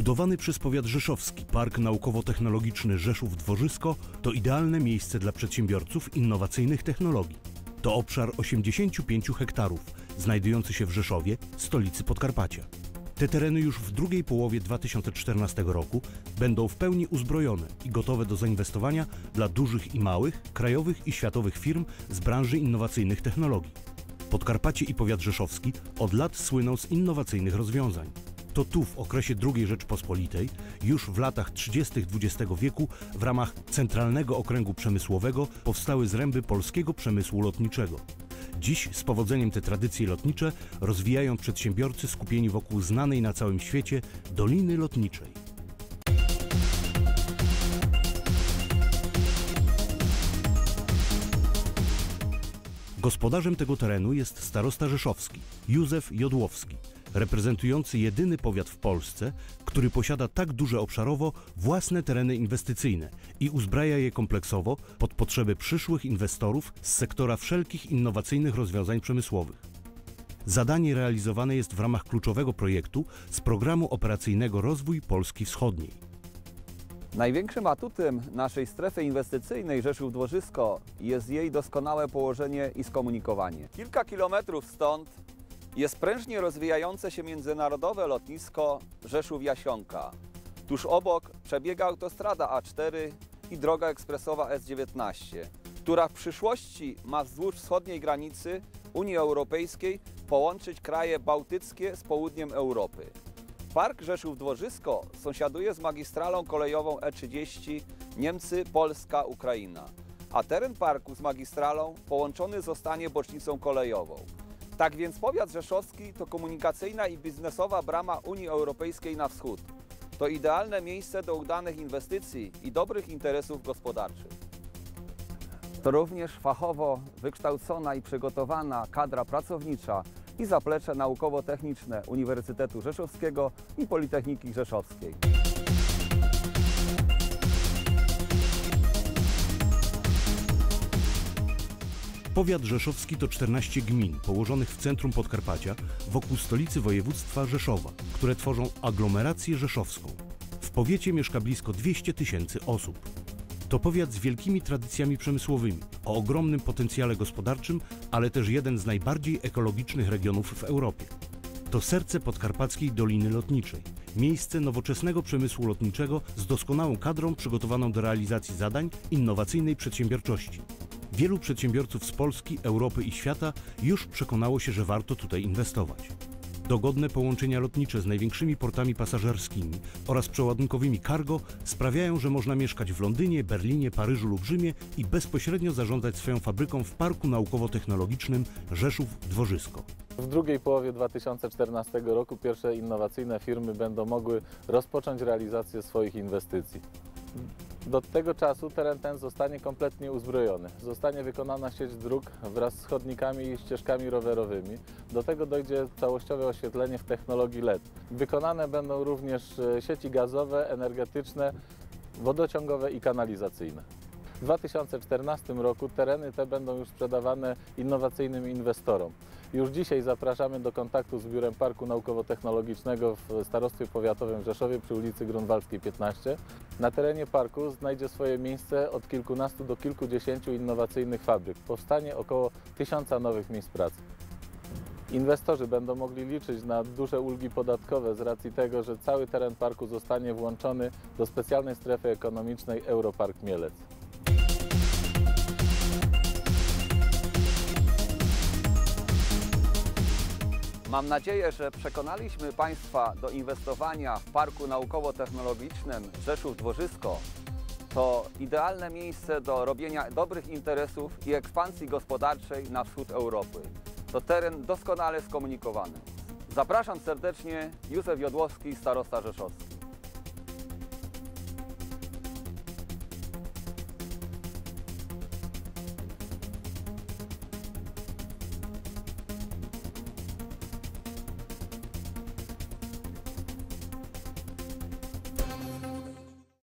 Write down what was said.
Budowany przez powiat rzeszowski Park Naukowo-Technologiczny Rzeszów-Dworzysko to idealne miejsce dla przedsiębiorców innowacyjnych technologii. To obszar 85 hektarów, znajdujący się w Rzeszowie, stolicy Podkarpacia. Te tereny już w drugiej połowie 2014 roku będą w pełni uzbrojone i gotowe do zainwestowania dla dużych i małych, krajowych i światowych firm z branży innowacyjnych technologii. Podkarpacie i powiat rzeszowski od lat słyną z innowacyjnych rozwiązań. To tu w okresie II Rzeczpospolitej, już w latach 30. XX wieku w ramach Centralnego Okręgu Przemysłowego powstały zręby polskiego przemysłu lotniczego. Dziś z powodzeniem te tradycje lotnicze rozwijają przedsiębiorcy skupieni wokół znanej na całym świecie Doliny Lotniczej. Gospodarzem tego terenu jest starosta rzeszowski Józef Jodłowski, reprezentujący jedyny powiat w Polsce, który posiada tak duże obszarowo własne tereny inwestycyjne i uzbraja je kompleksowo pod potrzeby przyszłych inwestorów z sektora wszelkich innowacyjnych rozwiązań przemysłowych. Zadanie realizowane jest w ramach kluczowego projektu z Programu Operacyjnego Rozwój Polski Wschodniej. Największym atutem naszej strefy inwestycyjnej Rzeszów-Dworzysko jest jej doskonałe położenie i skomunikowanie. Kilka kilometrów stąd jest prężnie rozwijające się międzynarodowe lotnisko Rzeszów-Jasionka. Tuż obok przebiega autostrada A4 i droga ekspresowa S19, która w przyszłości ma wzdłuż wschodniej granicy Unii Europejskiej połączyć kraje bałtyckie z południem Europy. Park Rzeszów-Dworzysko sąsiaduje z magistralą kolejową E30 Niemcy, Polska, Ukraina, a teren parku z magistralą połączony zostanie bocznicą kolejową. Tak więc powiat rzeszowski to komunikacyjna i biznesowa brama Unii Europejskiej na wschód. To idealne miejsce do udanych inwestycji i dobrych interesów gospodarczych. To również fachowo wykształcona i przygotowana kadra pracownicza i zaplecze naukowo-techniczne Uniwersytetu Rzeszowskiego i Politechniki Rzeszowskiej. Powiat rzeszowski to 14 gmin położonych w centrum Podkarpacia wokół stolicy województwa Rzeszowa, które tworzą aglomerację rzeszowską. W powiecie mieszka blisko 200 000 osób. To powiat z wielkimi tradycjami przemysłowymi, o ogromnym potencjale gospodarczym, ale też jeden z najbardziej ekologicznych regionów w Europie. To serce podkarpackiej Doliny Lotniczej, miejsce nowoczesnego przemysłu lotniczego z doskonałą kadrą przygotowaną do realizacji zadań innowacyjnej przedsiębiorczości. Wielu przedsiębiorców z Polski, Europy i świata już przekonało się, że warto tutaj inwestować. Dogodne połączenia lotnicze z największymi portami pasażerskimi oraz przeładunkowymi cargo sprawiają, że można mieszkać w Londynie, Berlinie, Paryżu lub Rzymie i bezpośrednio zarządzać swoją fabryką w Parku Naukowo-Technologicznym Rzeszów-Dworzysko. W drugiej połowie 2014 roku pierwsze innowacyjne firmy będą mogły rozpocząć realizację swoich inwestycji. Do tego czasu teren ten zostanie kompletnie uzbrojony. Zostanie wykonana sieć dróg wraz z chodnikami i ścieżkami rowerowymi. Do tego dojdzie całościowe oświetlenie w technologii LED. Wykonane będą również sieci gazowe, energetyczne, wodociągowe i kanalizacyjne. W 2014 roku tereny te będą już sprzedawane innowacyjnym inwestorom. Już dzisiaj zapraszamy do kontaktu z Biurem Parku Naukowo-Technologicznego w Starostwie Powiatowym w Rzeszowie przy ulicy Grunwaldzkiej 15. Na terenie parku znajdzie swoje miejsce od kilkunastu do kilkudziesięciu innowacyjnych fabryk. Powstanie około 1000 nowych miejsc pracy. Inwestorzy będą mogli liczyć na duże ulgi podatkowe z racji tego, że cały teren parku zostanie włączony do specjalnej strefy ekonomicznej Europark Mielec. Mam nadzieję, że przekonaliśmy Państwa do inwestowania w Parku Naukowo-Technologicznym Rzeszów-Dworzysko. To idealne miejsce do robienia dobrych interesów i ekspansji gospodarczej na wschód Europy. To teren doskonale skomunikowany. Zapraszam serdecznie, Józef Jodłowski, starosta rzeszowski.